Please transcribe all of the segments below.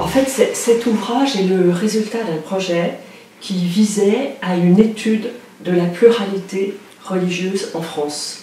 fait, cet ouvrage est le résultat d'un projet qui visait à une étude de la pluralité religieuse en France.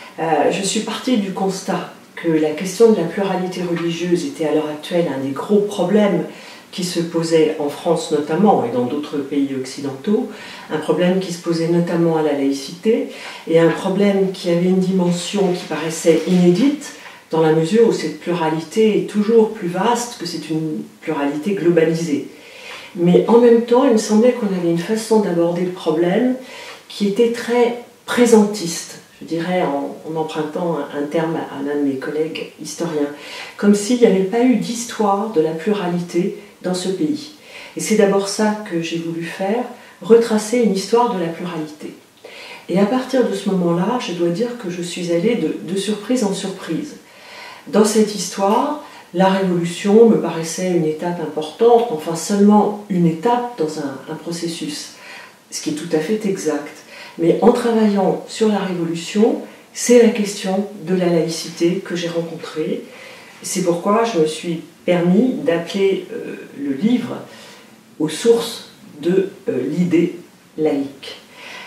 Je suis partie du constat que la question de la pluralité religieuse était à l'heure actuelle un des gros problèmes qui se posait en France notamment et dans d'autres pays occidentaux, un problème qui se posait notamment à la laïcité et un problème qui avait une dimension qui paraissait inédite dans la mesure où cette pluralité est toujours plus vaste, que c'est une pluralité globalisée. Mais en même temps, il me semblait qu'on avait une façon d'aborder le problème qui était très présentiste, je dirais en empruntant un terme à l'un de mes collègues historiens, comme s'il n'y avait pas eu d'histoire de la pluralité dans ce pays. Et c'est d'abord ça que j'ai voulu faire, retracer une histoire de la pluralité. Et à partir de ce moment-là, je dois dire que je suis allée de surprise en surprise. Dans cette histoire, la Révolution me paraissait une étape importante, enfin seulement une étape dans un processus, ce qui est tout à fait exact. Mais en travaillant sur la Révolution, c'est la question de la laïcité que j'ai rencontrée. C'est pourquoi je me suis permis d'appeler le livre aux sources de l'idée laïque.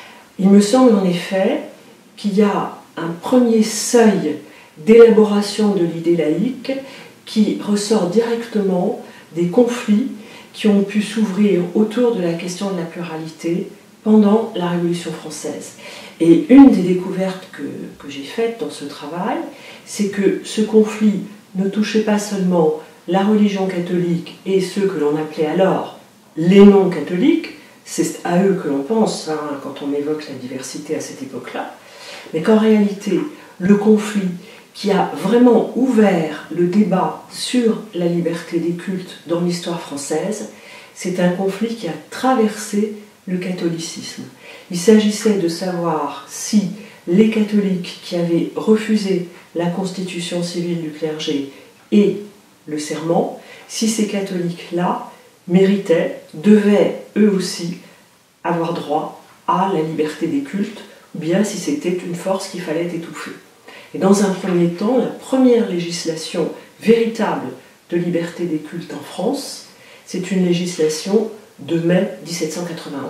Il me semble en effet qu'il y a un premier seuil d'élaboration de l'idée laïque qui ressort directement des conflits qui ont pu s'ouvrir autour de la question de la pluralité pendant la Révolution française. Et une des découvertes que j'ai faites dans ce travail, c'est que ce conflit ne touchait pas seulement la religion catholique et ceux que l'on appelait alors les non-catholiques, c'est à eux que l'on pense quand on évoque la diversité à cette époque-là, mais qu'en réalité, le conflit qui a vraiment ouvert le débat sur la liberté des cultes dans l'histoire française, c'est un conflit qui a traversé le catholicisme. Il s'agissait de savoir si les catholiques qui avaient refusé la constitution civile du clergé et le serment, si ces catholiques-là méritaient, devaient eux aussi avoir droit à la liberté des cultes, ou bien si c'était une force qu'il fallait étouffer. Et dans un premier temps, la première législation véritable de liberté des cultes en France, c'est une législation de mai 1791.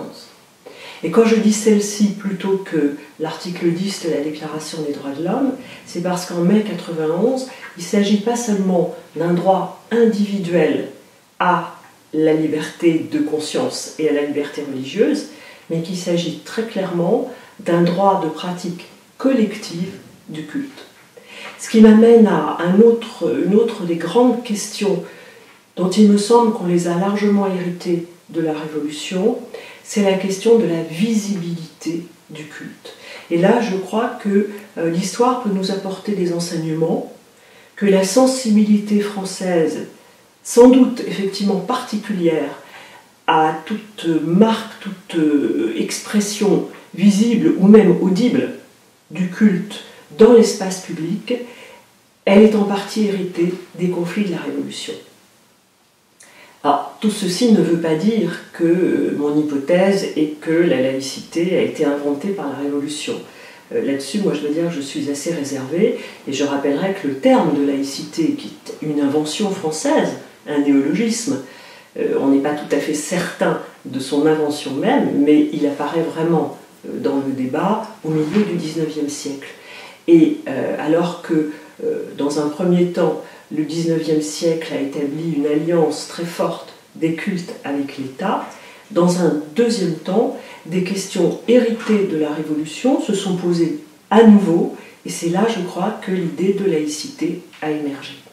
Et quand je dis celle-ci plutôt que l'article 10 de la Déclaration des droits de l'homme, c'est parce qu'en mai 91, il ne s'agit pas seulement d'un droit individuel à la liberté de conscience et à la liberté religieuse, mais qu'il s'agit très clairement d'un droit de pratique collective du culte. Ce qui m'amène à une autre des grandes questions dont il me semble qu'on les a largement héritées de la Révolution, c'est la question de la visibilité du culte. Et là, je crois que l'histoire peut nous apporter des enseignements, que la sensibilité française, sans doute effectivement particulière, à toute marque, toute expression visible ou même audible du culte dans l'espace public, elle est en partie héritée des conflits de la Révolution. Alors, tout ceci ne veut pas dire que mon hypothèse est que la laïcité a été inventée par la Révolution. Là-dessus, moi je dois dire que je suis assez réservée, et je rappellerai que le terme de laïcité, qui est une invention française, un néologisme, on n'est pas tout à fait certain de son invention même, mais il apparaît vraiment dans le débat au milieu du XIXe siècle. Et alors que, dans un premier temps, le XIXe siècle a établi une alliance très forte des cultes avec l'État, dans un deuxième temps, des questions héritées de la Révolution se sont posées à nouveau, et c'est là, je crois, que l'idée de laïcité a émergé.